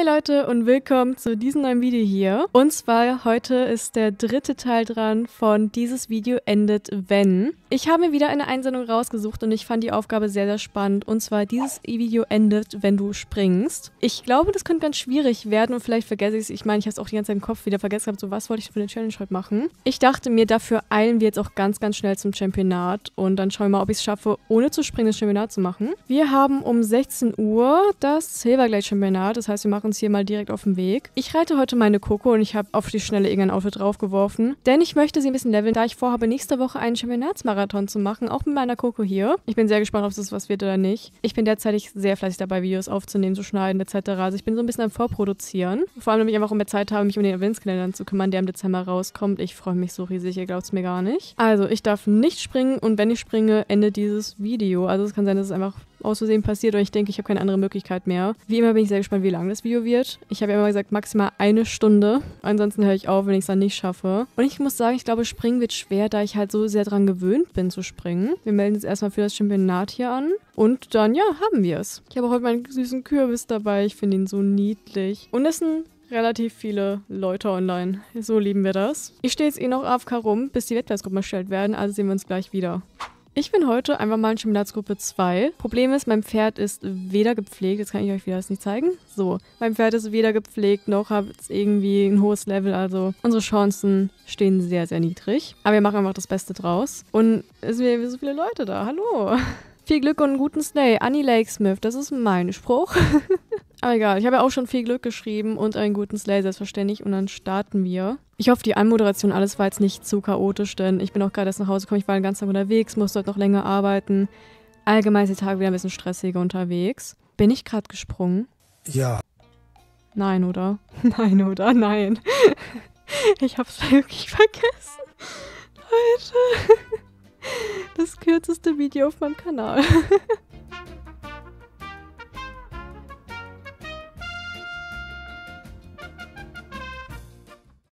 Hi Leute und willkommen zu diesem neuen Video hier. Und zwar heute ist der dritte Teil dran von Dieses Video endet, wenn. Ich habe mir wieder eine Einsendung rausgesucht und ich fand die Aufgabe sehr, sehr spannend. Und zwar, dieses Video endet, wenn du springst. Ich glaube, das könnte ganz schwierig werden und vielleicht vergesse ich es. Ich meine, ich habe es auch die ganze Zeit im Kopf wieder vergessen gehabt, so was wollte ich für eine Challenge heute machen. Ich dachte mir, dafür eilen wir jetzt auch ganz, ganz schnell zum Championat und dann schauen wir mal, ob ich es schaffe, ohne zu springen, das Championat zu machen. Wir haben um 16 Uhr das Silverglade Championat, das heißt, wir machen uns hier mal direkt auf den Weg. Ich reite heute meine Coco und ich habe auf die Schnelle irgendein Outfit draufgeworfen, denn ich möchte sie ein bisschen leveln, da ich vorhabe, nächste Woche einen Championatsmarathon zu machen, auch mit meiner Coco hier. Ich bin sehr gespannt, ob das was wird oder nicht. Ich bin derzeit sehr fleißig dabei, Videos aufzunehmen, zu schneiden etc. Also ich bin so ein bisschen am Vorproduzieren. Vor allem, damit ich einfach auch mehr Zeit habe, mich um den Adventskalender zu kümmern, der im Dezember rauskommt. Ich freue mich so riesig, ihr glaubt es mir gar nicht. Also, ich darf nicht springen und wenn ich springe, endet dieses Video. Also es kann sein, dass es einfach aus Versehen passiert und ich denke, ich habe keine andere Möglichkeit mehr. Wie immer bin ich sehr gespannt, wie lang das Video wird. Ich habe ja immer gesagt, maximal 1 Stunde. Ansonsten höre ich auf, wenn ich es dann nicht schaffe. Und ich muss sagen, ich glaube, springen wird schwer, da ich halt so sehr daran gewöhnt bin zu springen. Wir melden uns erstmal für das Championat hier an. Und dann, ja, haben wir es. Ich habe auch heute meinen süßen Kürbis dabei. Ich finde ihn so niedlich. Und es sind relativ viele Leute online. So lieben wir das. Ich stehe jetzt eh noch AFK rum, bis die Wettbewerbsgruppen erstellt werden. Also sehen wir uns gleich wieder. Ich bin heute einfach mal in Championatsgruppe 2. Problem ist, mein Pferd ist weder gepflegt, jetzt kann ich euch wieder das nicht zeigen. So, mein Pferd ist weder gepflegt, noch hat es irgendwie ein hohes Level, also unsere Chancen stehen sehr, sehr niedrig. Aber wir machen einfach das Beste draus. Und es sind so viele Leute da, hallo. Viel Glück und einen guten Slay. Annie Lakesmith, das ist mein Spruch. Aber egal, ich habe ja auch schon viel Glück geschrieben und einen guten Slay selbstverständlich und dann starten wir. Ich hoffe, die Anmoderation, alles war jetzt nicht zu chaotisch, denn ich bin auch gerade erst nach Hause gekommen, ich war den ganzen Tag unterwegs, musste heute noch länger arbeiten. Allgemein ist die Tage wieder ein bisschen stressiger unterwegs. Bin ich gerade gesprungen? Ja. Nein, oder? Nein, oder? Nein. Ich hab's wirklich vergessen. Leute. Das kürzeste Video auf meinem Kanal.